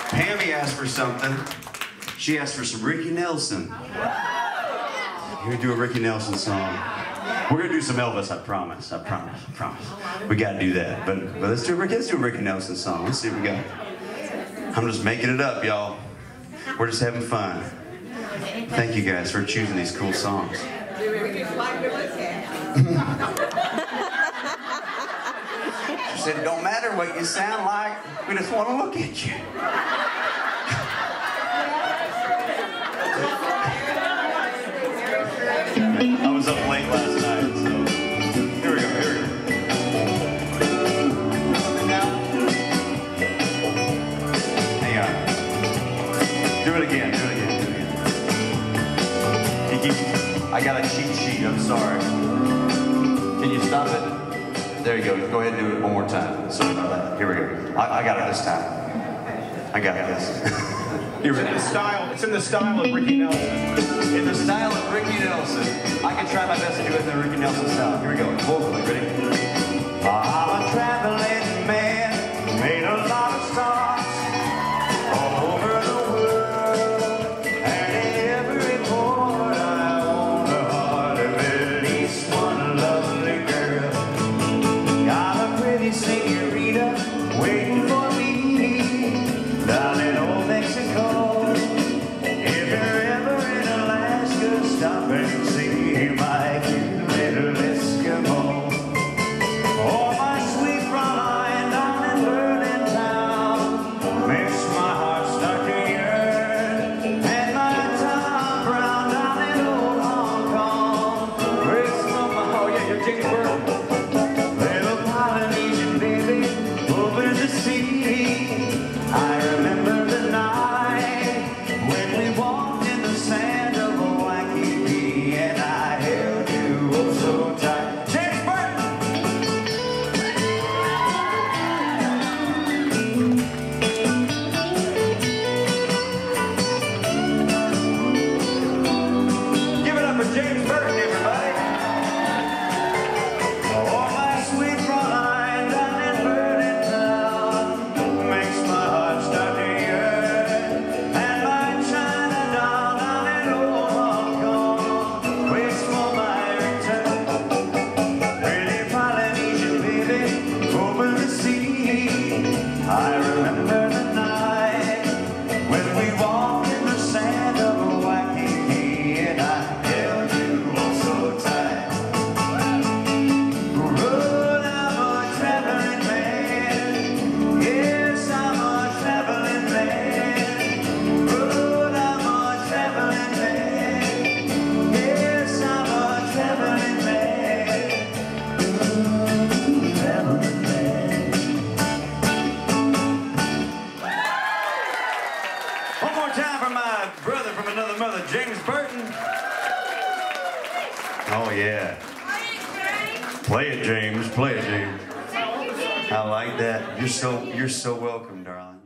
Pammy asked for something. She asked for some Ricky Nelson. We're gonna do a Ricky Nelson song. We're gonna do some Elvis, I promise. I promise. I promise. We gotta do that. But let's do a Ricky Nelson song. Let's see what we got. I'm just making it up, y'all. We're just having fun. Thank you guys for choosing these cool songs. She said, it don't matter what you sound like, we just want to look at you. I was up late last night, so here we go, here we go. Hang on. Do it again, do it again, do it again. I got a cheat sheet, I'm sorry. Can you stop it? There you go. Go ahead and do it one more time. Sorry about that. Here we go. I got it this time. I got this. It's in the style of Ricky Nelson. In the style of Ricky Nelson. I can try my best to do it in the Ricky Nelson style. Here we go. Vocally. Ready? I'm a traveling man. Made a lot of stops all over the world. And in every port I own a heart of at least one lovely girl. Got a pretty senorita waiting for me down in old Mexico. If you're ever in Alaska, stop and see my cute little Eskimo. Oh, my sweet Fräulein down in Burton town makes my heart start to yearn. And my Tom Brown down in old Hong Kong breaks my heart. Oh yeah, you're James Burton. Little Polynesian baby over the sea. I remember the night when we walked in the sand of Waikiki and I held you oh so tight. James Burton! Give it up for James Burton, everybody. Oh, my sweet Fräulein down in Burton town makes my heart start to yearn. And my China doll down in old Hong Kong waits for my return. Pretty Polynesian baby over the sea. I remember the night when we walked in the sand of Waikiki and I held you oh so tight. But I'm a traveling man. Yes, I'm a traveling man. But I'm a traveling man. Yes, I'm a traveling man. Traveling man. One more time for my brother from another mother, James Burton. Oh yeah. Play it, James. Play it, James. I like that. You're so welcome, darling.